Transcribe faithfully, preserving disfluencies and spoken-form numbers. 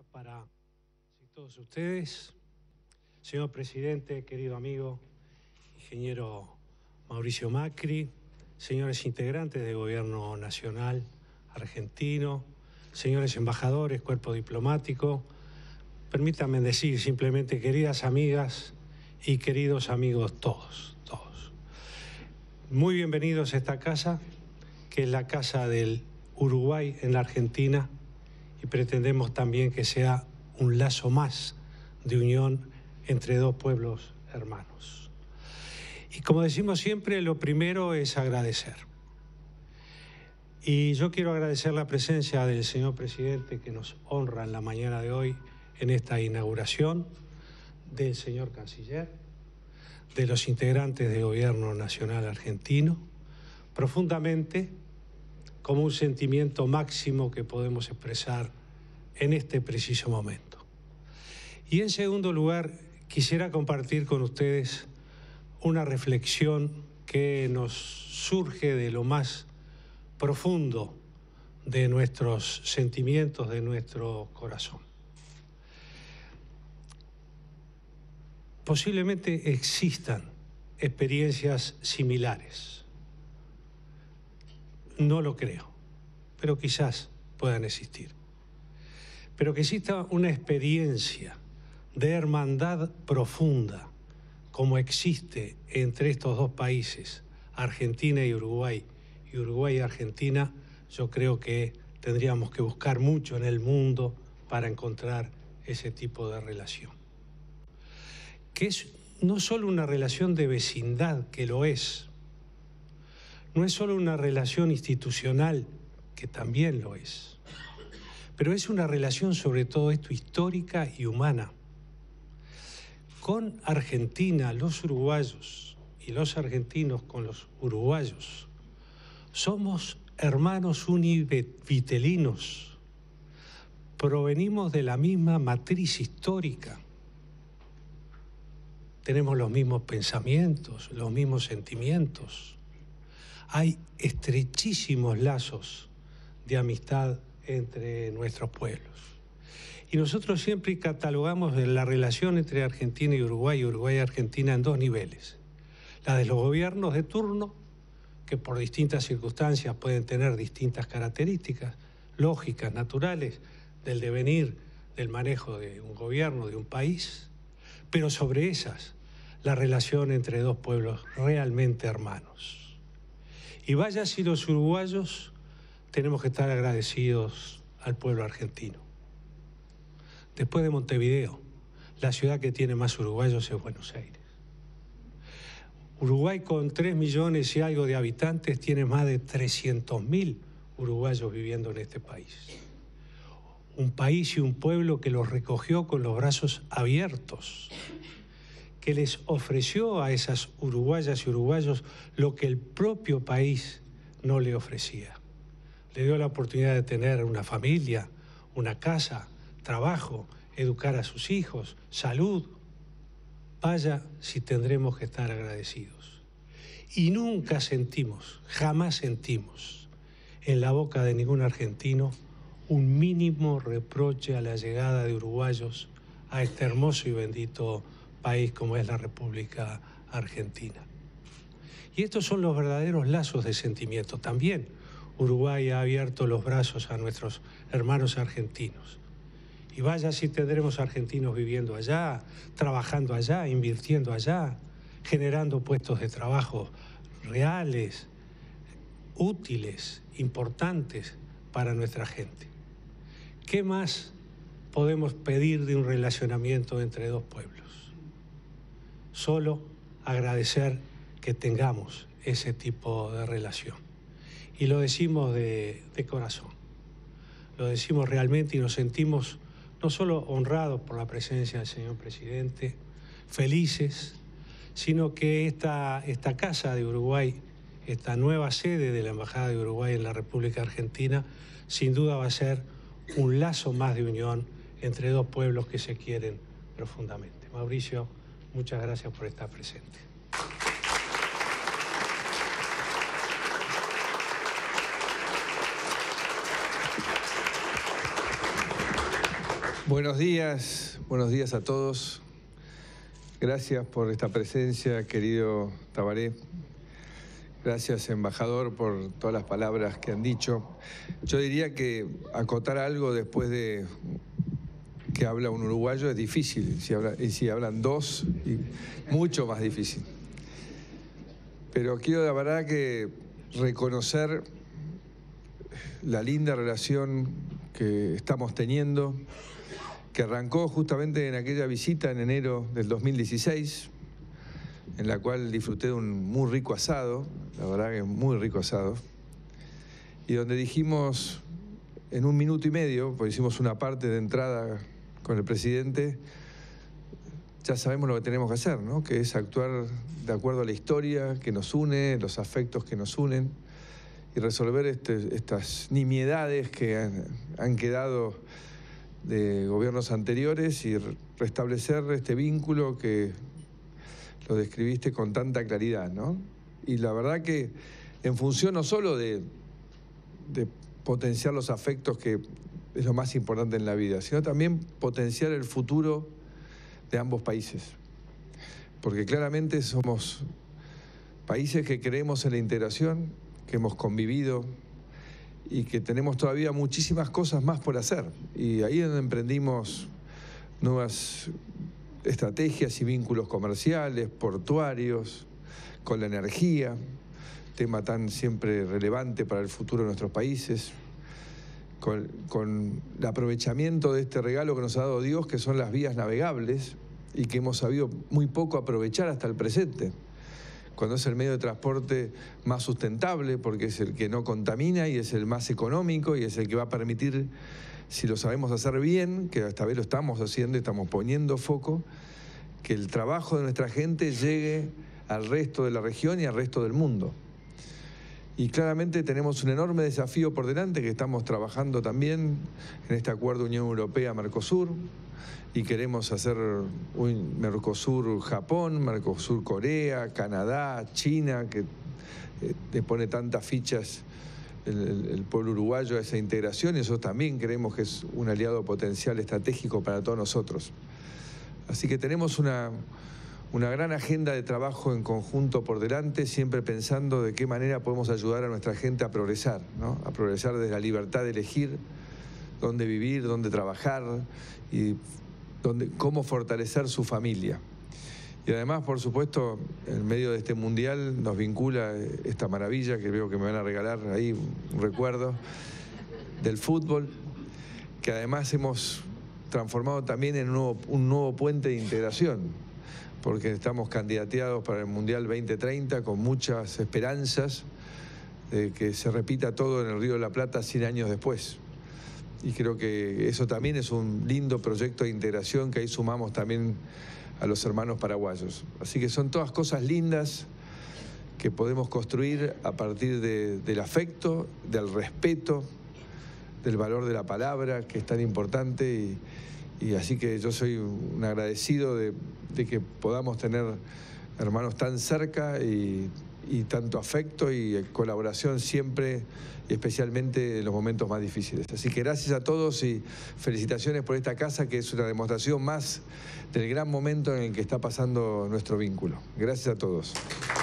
para todos ustedes. Señor presidente, querido amigo, ingeniero Mauricio Macri, señores integrantes del Gobierno Nacional argentino, señores embajadores, cuerpo diplomático, permítanme decir simplemente queridas amigas y queridos amigos todos, todos. Muy bienvenidos a esta casa, que es la casa del Uruguay en la Argentina, y pretendemos también que sea un lazo más de unión entre dos pueblos hermanos. Y como decimos siempre, lo primero es agradecer. Y yo quiero agradecer la presencia del señor presidente que nos honra en la mañana de hoy en esta inauguración, del señor canciller, de los integrantes del Gobierno Nacional argentino, profundamente como un sentimiento máximo que podemos expresar en este preciso momento. Y en segundo lugar, quisiera compartir con ustedes una reflexión que nos surge de lo más profundo de nuestros sentimientos, de nuestro corazón. Posiblemente existan experiencias similares. No lo creo, pero quizás puedan existir. Pero que exista una experiencia de hermandad profunda como existe entre estos dos países, Argentina y Uruguay, y Uruguay y Argentina, yo creo que tendríamos que buscar mucho en el mundo para encontrar ese tipo de relación. Que es no solo una relación de vecindad, que lo es, no es solo una relación institucional, que también lo es, pero es una relación sobre todo esto histórica y humana. Con Argentina, los uruguayos y los argentinos con los uruguayos, somos hermanos univitelinos, provenimos de la misma matriz histórica, tenemos los mismos pensamientos, los mismos sentimientos. Hay estrechísimos lazos de amistad entre nuestros pueblos. Y nosotros siempre catalogamos la relación entre Argentina y Uruguay, Uruguay y Argentina en dos niveles. La de los gobiernos de turno, que por distintas circunstancias pueden tener distintas características lógicas, naturales, del devenir, del manejo de un gobierno, de un país, pero sobre esas, la relación entre dos pueblos realmente hermanos. Y vaya si los uruguayos tenemos que estar agradecidos al pueblo argentino. Después de Montevideo, la ciudad que tiene más uruguayos es Buenos Aires. Uruguay, con tres millones y algo de habitantes, tiene más de trescientos mil uruguayos viviendo en este país. Un país y un pueblo que los recogió con los brazos abiertos, que les ofreció a esas uruguayas y uruguayos lo que el propio país no le ofrecía. Le dio la oportunidad de tener una familia, una casa, trabajo, educar a sus hijos, salud. Vaya si tendremos que estar agradecidos. Y nunca sentimos, jamás sentimos en la boca de ningún argentino un mínimo reproche a la llegada de uruguayos a este hermoso y bendito país como es la República Argentina. Y estos son los verdaderos lazos de sentimiento. También Uruguay ha abierto los brazos a nuestros hermanos argentinos. Y vaya si tendremos argentinos viviendo allá, trabajando allá, invirtiendo allá, generando puestos de trabajo reales, útiles, importantes para nuestra gente. ¿Qué más podemos pedir de un relacionamiento entre dos pueblos? Solo agradecer que tengamos ese tipo de relación. Y lo decimos de, de corazón, lo decimos realmente y nos sentimos no solo honrados por la presencia del señor presidente, felices, sino que esta, esta Casa de Uruguay, esta nueva sede de la Embajada de Uruguay en la República Argentina, sin duda va a ser un lazo más de unión entre dos pueblos que se quieren profundamente. Mauricio, muchas gracias por estar presente. Buenos días, buenos días a todos. Gracias por esta presencia, querido Tabaré. Gracias, embajador, por todas las palabras que han dicho. Yo diría que acotar algo después de que habla un uruguayo es difícil, si habla, y si hablan dos, y mucho más difícil. Pero quiero, la verdad, que reconocer la linda relación que estamos teniendo, que arrancó justamente en aquella visita en enero del dos mil dieciséis, en la cual disfruté de un muy rico asado, la verdad que muy rico asado, y donde dijimos en un minuto y medio, pues hicimos una parte de entrada con el presidente, ya sabemos lo que tenemos que hacer, ¿no? Que es actuar de acuerdo a la historia que nos une, los afectos que nos unen, y resolver este, estas nimiedades que han, han quedado de gobiernos anteriores y restablecer este vínculo que lo describiste con tanta claridad, ¿no? Y la verdad que en función no solo de, de potenciar los afectos, que es lo más importante en la vida, sino también potenciar el futuro de ambos países. Porque claramente somos países que creemos en la integración, que hemos convivido y que tenemos todavía muchísimas cosas más por hacer. Y ahí es donde emprendimos nuevas estrategias y vínculos comerciales, portuarios, con la energía, tema tan siempre relevante para el futuro de nuestros países, con, con el aprovechamiento de este regalo que nos ha dado Dios, que son las vías navegables, y que hemos sabido muy poco aprovechar hasta el presente, cuando es el medio de transporte más sustentable, porque es el que no contamina y es el más económico y es el que va a permitir, si lo sabemos hacer bien, que esta vez lo estamos haciendo y estamos poniendo foco, que el trabajo de nuestra gente llegue al resto de la región y al resto del mundo. Y claramente tenemos un enorme desafío por delante, que estamos trabajando también en este acuerdo Unión Europea-Mercosur, y queremos hacer un Mercosur-Japón, Mercosur-Corea, Canadá, China, que eh, le pone tantas fichas el, el, el pueblo uruguayo a esa integración, y eso también creemos que es un aliado potencial estratégico para todos nosotros. Así que tenemos una, una gran agenda de trabajo en conjunto por delante, siempre pensando de qué manera podemos ayudar a nuestra gente a progresar, ¿no? A progresar desde la libertad de elegir dónde vivir, dónde trabajar y dónde, cómo fortalecer su familia. Y además, por supuesto, en medio de este mundial nos vincula esta maravilla, que veo que me van a regalar ahí un recuerdo, del fútbol, que además hemos transformado también en un nuevo, un nuevo puente de integración, porque estamos candidateados para el Mundial veinte treinta con muchas esperanzas de que se repita todo en el Río de la Plata cien años después. Y creo que eso también es un lindo proyecto de integración, que ahí sumamos también a los hermanos paraguayos. Así que son todas cosas lindas que podemos construir a partir de, del afecto, del respeto, del valor de la palabra, que es tan importante. Y, y así que yo soy un agradecido de, de que podamos tener hermanos tan cerca y, y tanto afecto y colaboración siempre, y especialmente en los momentos más difíciles. Así que gracias a todos y felicitaciones por esta casa, que es una demostración más del gran momento en el que está pasando nuestro vínculo. Gracias a todos.